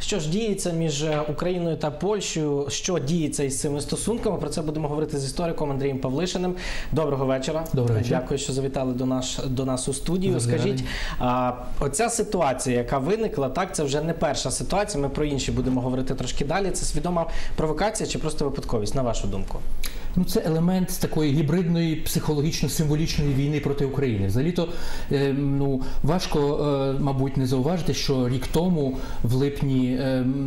Що ж діється між Україною та Польщею, що діється із цими стосунками? Про це будемо говорити з істориком Андрієм Павлишиним. Доброго вечора. Доброго вечора. Дякую, що завітали до нас у студію. Скажіть, оця ситуація, яка виникла, так, це вже не перша ситуація, ми про інші будемо говорити трошки далі. Це свідома провокація чи просто випадковість, на вашу думку? Ну, це елемент такої гібридної психологічно-символічної війни проти України. Взагалі-то, важко, мабуть, не зауважити, що рік тому, в липні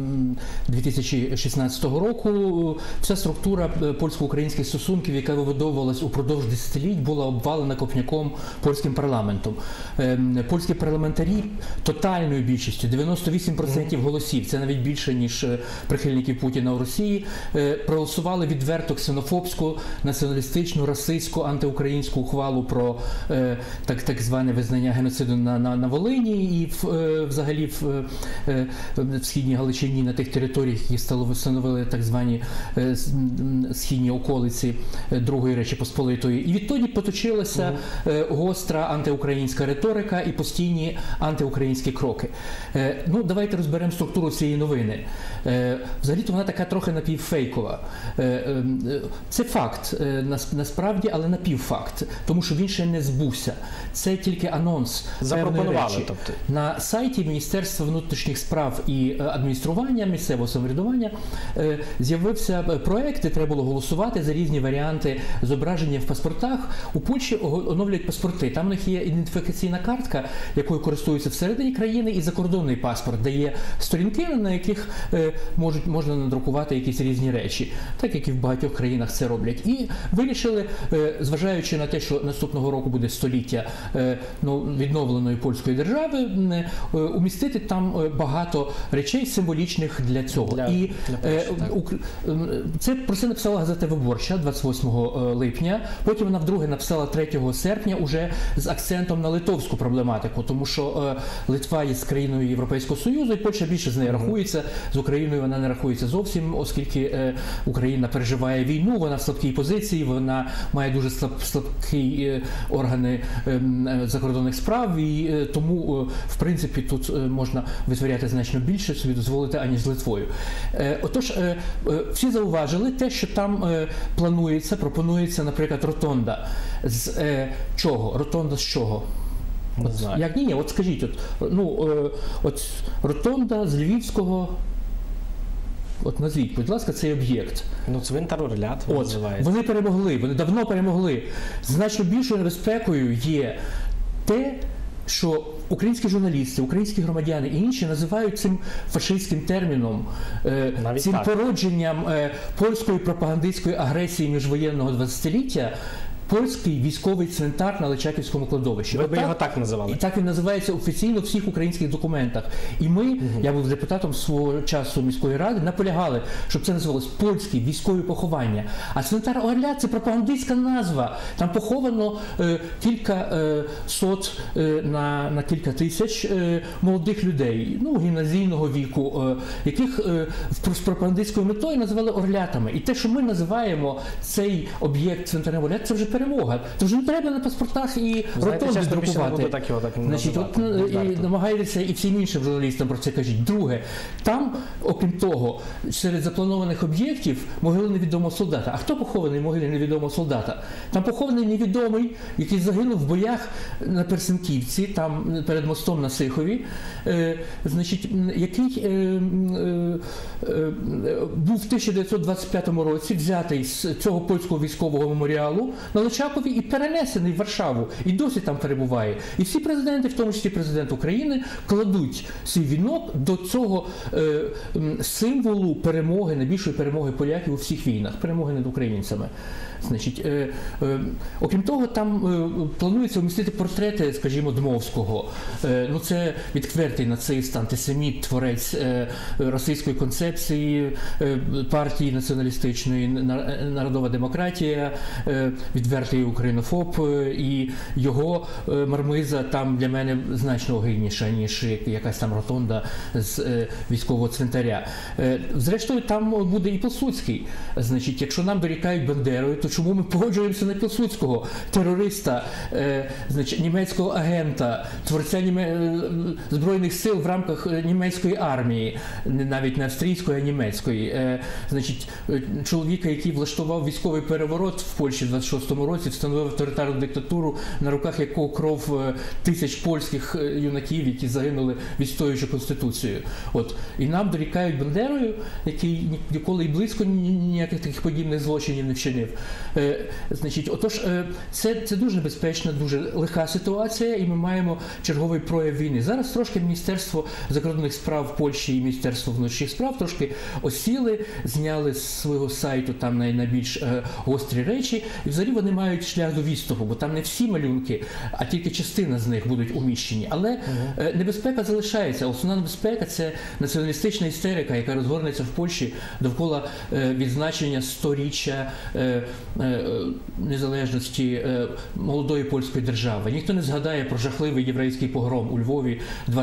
2016 року, вся структура польсько-українських стосунків, яка вибудовувалась упродовж десятиліть, була обвалена копняком польським парламентом. Польські парламентарі тотальною більшістю, 98% голосів, це навіть більше, ніж прихильників Путіна у Росії, проголосували відверто ксенофобську, націоналістичну, расистську, антиукраїнську ухвалу про так зване визнання геноциду на Волині і взагалі в Східній Галичині, на тих територіях, які встановили так звані східні околиці Другої Речі Посполитої. І відтоді поточилася гостра антиукраїнська риторика і постійні антиукраїнські кроки. Ну, давайте розберемо структуру цієї новини. Взагалі-то вона така трохи напівфейкова. Це факт, насправді, але напівфакт, тому що він ще не збувся. Це тільки анонс певної речі. Тобто. На сайті Міністерства внутрішніх справ і адміністрування, місцевого самоврядування з'явився проект, де треба було голосувати за різні варіанти зображення в паспортах. У Польщі оновлюють паспорти. Там у них є ідентифікаційна картка, якою користуються всередині країни, і закордонний паспорт, де є сторінки, на яких можна надрукувати якісь різні речі, так як і в багатьох країнах це роблять. І вирішили, зважаючи на те, що наступного року буде століття відновленої польської держави, умістити там багато речей символічних для цього. Про це написала газета «Виборча» 28 липня, потім вона вдруге написала 3 серпня уже з акцентом на литовську проблематику, тому що Литва є з країною Європейського Союзу, і Польща більше з нею рахується, з Україною вона не рахується зовсім, оскільки Україна переживає війну, вона в слабкій позиції, вона має дуже слабкі органи закордонних справ, і тому, в принципі, тут можна витворяти значно більше собі дозволити, аніж з Литвою. Отож, всі зауважили те, що там пропонується, наприклад, ротонда. З чого? Ротонда з чого? Як ні? От скажіть, от ротонда з Львівського. От назвіть, будь ласка, цей об'єкт. Цвинтар Орлят називається. Вони перемогли, вони давно перемогли. Значно більшою небезпекою є те, що українські журналісти, українські громадяни і інші називають цим фашистським терміном, цим породженням польської пропагандистської агресії міжвоєнного 20-ліття, польський військовий цвинтар на Личаківському кладовищі. Ви його так називали? І так він називається офіційно в всіх українських документах. І ми, я був депутатом свого часу міської ради, наполягали, щоб це називалось польські військові поховання. А цвинтар Орлят – це пропагандистська назва. Там поховано кілька сот на кілька тисяч молодих людей, гімназійного віку, яких з пропагандистською метою називали орлятами. І те, що ми називаємо цей об'єкт цвинтарем Орлят, це вже перемога. То вже не треба на паспортах і ротонди друкувати. І намагайтеся і всім іншим журналістам про це кажіть. Друге, там, окрім того, серед запланованих об'єктів могили невідомого солдата. А хто похований в могилі невідомого солдата? Там похований невідомий, який загинув в боях на Персенківці, там перед мостом на Сихові, який був в 1925 році взятий з цього польського військового меморіалу на Личакові і перенесений в Варшаву. І досі там перебуває. І всі президенти, в тому числі президент України, кладуть свій вінок до цього символу перемоги, найбільшої перемоги поляків у всіх війнах, перемоги над українцями. Окрім того, там планується вмістити портрети, скажімо, Дмовського. Це відвертий нацист, антисеміт, творець російської концепції, партії націоналістичної «Народова демократія», відвертий відвертий українофоб, і його мармиза там для мене значно огидніша, ніж якась там ротонда з військового цвинтаря. Зрештою, там буде і Пілсудський. Значить, якщо нам дорікають Бандерою, то чому ми погоджуємося на Пілсудського? Терориста, значить, німецького агента, творця Збройних сил в рамках німецької армії, навіть не австрійської, а німецької. Значить, чоловіка, який влаштував військовий переворот в Польщі в 26-му році, встановив авторитарну диктатуру, на руках якого кров тисяч польських юнаків, які загинули, відстоюючи Конституцію. От. І нам дорікають Бандерою, який ніколи і близько ніяких таких подібних злочинів не вчинив. Значить, отож, це дуже небезпечна, дуже лиха ситуація, і ми маємо черговий прояв війни. Зараз трошки Міністерство закордонних справ Польщі і Міністерство внутрішніх справ трошки осіли, зняли з свого сайту там найбільш гострі речі, і взагалі вони мають шлях до відступу, бо там не всі малюнки, а тільки частина з них будуть уміщені. Але небезпека залишається. Основна небезпека – це націоналістична істерика, яка розгорнеться в Польщі довкола відзначення 100-річчя незалежності молодої польської держави. Ніхто не згадає про жахливий єврейський погром у Львові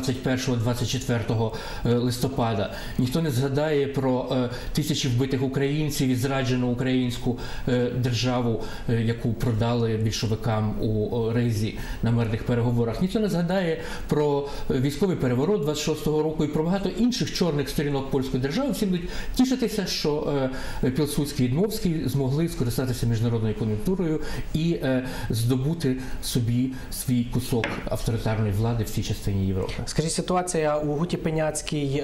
21-24 листопада. Ніхто не згадає про тисячі вбитих українців і зраджену українську державу, яку продали більшовикам у Ризі на мирних переговорах. Ніхто не згадає про військовий переворот 26-го року і про багато інших чорних сторінок польської держави. Всі будуть тішитися, що Пілсудський і Дмовський змогли скористатися міжнародною кон'юнктурою і здобути собі свій кусок авторитарної влади в цій частині Європи. Скажіть, ситуація у Гуті Пеняцькій,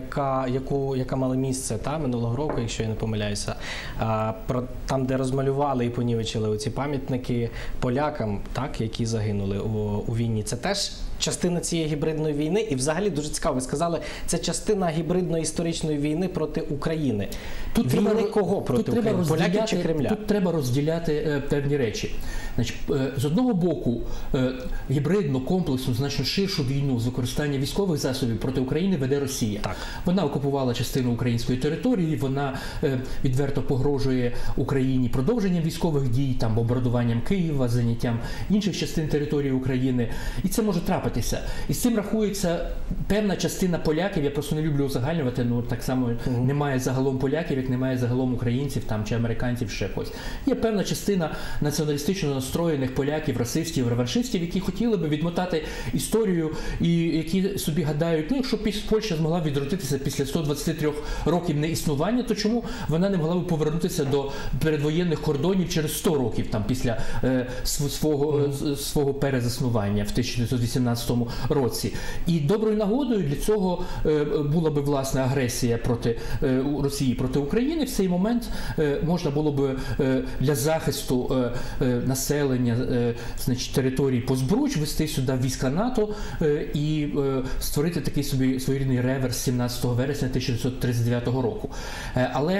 яка мала місце минулого року, якщо я не помиляюся, там, де розмалювали і понівечили оці пам'ятники полякам, так, які загинули у війні, це теж частина цієї гібридної війни? І взагалі дуже цікаво, ви сказали, це частина гібридної історичної війни проти України. Тут війни треба, кого проти України? Поляків чи Кремля? Тут треба розділяти певні речі. Значить, з одного боку, гібридну, комплексну, значно ширшу війну з використання військових засобів проти України веде Росія. Так. Вона окупувала частину української території, вона відверто погрожує Україні продовженням військових дій, там, бомбардуванням Києва, заняттям інших частин території України. І це може трапитися. І з цим рахується певна частина поляків, я просто не люблю узагальнювати, ну так само немає загалом поляків, як немає загалом українців там, чи американців, ще когось. Є певна частина націоналістично настроєних поляків, расистів, реваншистів, які хотіли би відмотати історію і які собі гадають, ну якщо Польща змогла відродитися після 123 років неіснування, то чому вона не могла би повернутися до передвоєнних кордонів через 100 років, там, після свого перезаснування в 1918 році. І доброю нагодою для цього була би власне агресія проти Росії, проти України. В цей момент можна було би для захисту населення, значить, території по Збруч вести сюди війська НАТО і створити такий собі своєрідний реверс 17 вересня 1939 року. Але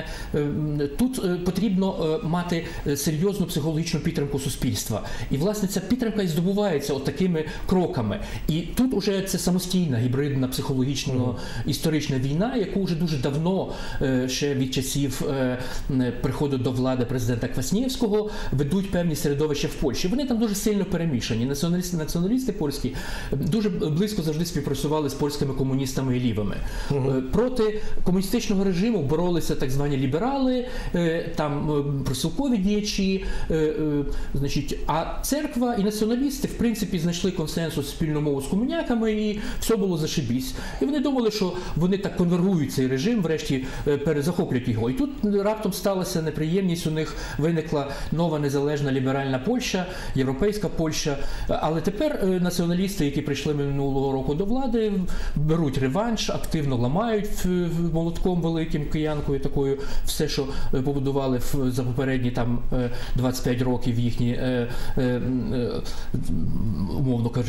тут потрібно мати серйозну психологічну підтримку суспільства. І, власне, ця підтримка і здобувається от такими кроками. І тут уже це самостійна, гібридна, психологічно-історична війна, яку вже дуже давно, ще від часів приходу до влади президента Кваснєвського, ведуть певні середовища в Польщі. Вони там дуже сильно перемішані. Націоналісти польські дуже близько завжди співпрацювали з польськими комуністами і лівими. Проти комуністичного режиму боролися так звані ліберали, там просілкові діячі, значить, а церква і націоналісти, в принципі, знайшли консенсус, спільну мову з комуняками, і все було зашибісь. І вони думали, що вони так конверують цей режим, врешті перезахоплять його. І тут раптом сталася неприємність, у них виникла нова незалежна ліберальна Польща, європейська Польща. Але тепер націоналісти, які прийшли минулого року до влади, беруть реванш, активно ламають молотком великим, киянкою такою, все, що побудували за попередні там 25 років їхні, умовно кажучи,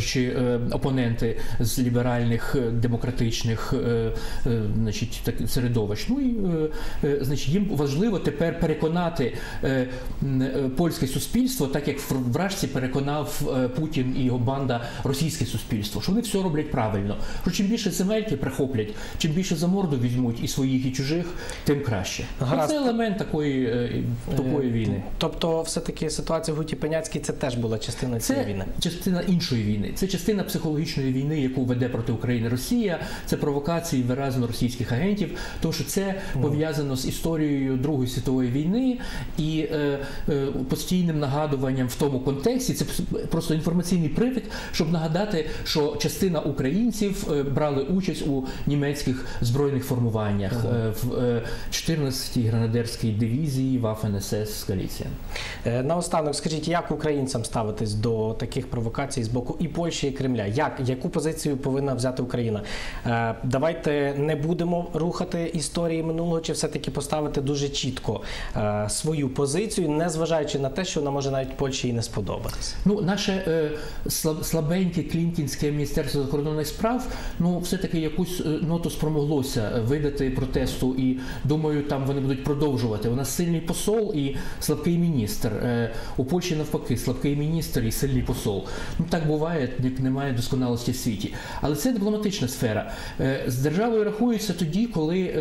чи опоненти з ліберальних, демократичних середовищ. Ну і значить, їм важливо тепер переконати польське суспільство, так як вражці переконав Путін і його банда російське суспільство, що вони все роблять правильно. Що чим більше земельки прихоплять, чим більше за морду візьмуть і своїх, і чужих, тим краще. Це елемент такої тупої війни. Тобто, все-таки ситуація в Гуті Пеняцькій – це теж була частина цієї війни? Це частина іншої війни. Це частина психологічної війни, яку веде проти України Росія. Це провокації виразно російських агентів. Тому що це пов'язано з історією Другої світової війни і постійним нагадуванням в тому контексті. Це просто інформаційний привід, щоб нагадати, що частина українців брали участь у німецьких збройних формуваннях в 14-й гранадерській дивізії Waffen-SS Галіція. Наостанок, скажіть, як українцям ставитись до таких провокацій з боку і Польщі, і Кремля? Яку позицію повинна взяти Україна? Давайте не будемо рухати історії минулого, чи все-таки поставити дуже чітко свою позицію, незважаючи на те, що вона може навіть Польщі і не сподобатися? Ну, наше слабеньке клінкінське Міністерство закордонних справ, ну, все-таки якусь ноту спромоглося видати протесту, і, думаю, там вони будуть продовжувати. У нас сильний посол і слабкий міністр. У Польщі навпаки, слабкий міністр і сильний посол. Ну, так буває, немає досконалості в світі. Але це дипломатична сфера. З державою рахується тоді, коли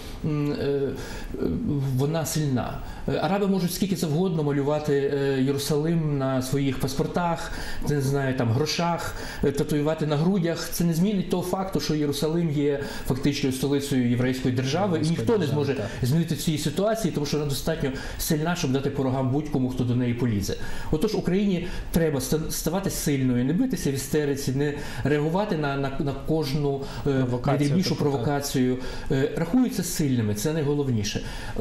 вона сильна. Араби можуть скільки завгодно малювати Єрусалим на своїх паспортах, не знаю, там, грошах, татуювати на грудях. Це не змінить того факту, що Єрусалим є фактично столицею єврейської держави, і ніхто не зможе змінити цієї ситуації, тому що вона достатньо сильна, щоб дати по рогам будь-кому, хто до неї полізе. Отож, Україні треба ставати сильною, не битися в істериці, не реагувати на кожну найдрібнішу провокацію. Рахуються сильними, це найголовніше.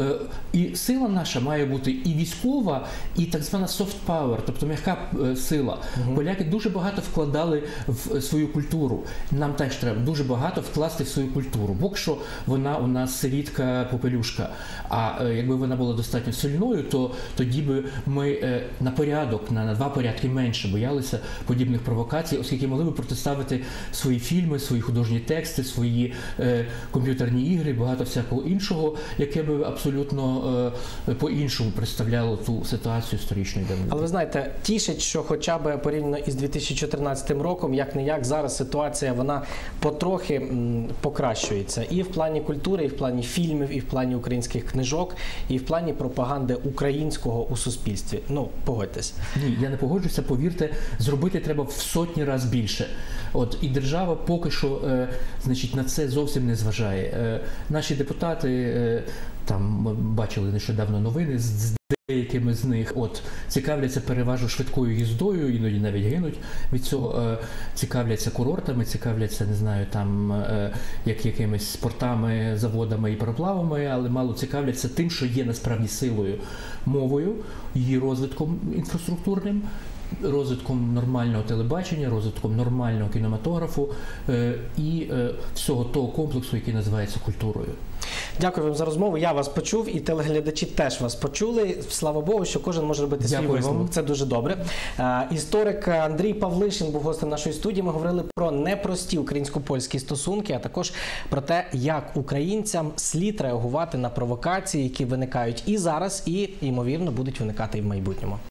І сила наша має бути і військова, і так звана soft power, тобто м'яка сила. Поляки дуже багато вкладали в свою культуру. Нам теж треба дуже багато вкласти в свою культуру. Бо що вона у нас сирітка попелюшка. А якби вона була достатньо сильною, то тоді би ми на порядок, на 2 порядки менше боялися подібних провокацій, оскільки могли б протиставити свої фільми, свої художні тексти, свої комп'ютерні ігри, багато всякого іншого, яке би абсолютно по-іншому представляло ту ситуацію історичної давнини. Але ви знаєте, тішить, що хоча б порівняно із 2014 роком, як-не-як, зараз ситуація, вона потрохи покращується. І в плані культури, і в плані фільмів, і в плані українських книжок, і в плані пропаганди українського у суспільстві. Ну, погодьтесь. Ні, я не погоджуся, повірте, зробити треба в сотні разів більше. От, і держава поки що, значить, на це зовсім не зважає. Наші депутати, там ми бачили нещодавно новини з деякими з них, цікавляться переважно швидкою їздою, іноді навіть гинуть від цього, цікавляться курортами, цікавляться, не знаю, там, якимись спортами, заводами і пароплавами, але мало цікавляться тим, що є насправді силою, мовою, її розвитком інфраструктурним, розвитком нормального телебачення, розвитком нормального кінематографу і всього того комплексу, який називається культурою. Дякую вам за розмову. Я вас почув, і телеглядачі теж вас почули. Слава Богу, що кожен може робити свій висновок. Це дуже добре. Історик Андрій Павлишин був гостем нашої студії. Ми говорили про непрості українсько-польські стосунки, а також про те, як українцям слід реагувати на провокації, які виникають і зараз, і, ймовірно, будуть виникати і в майбутньому.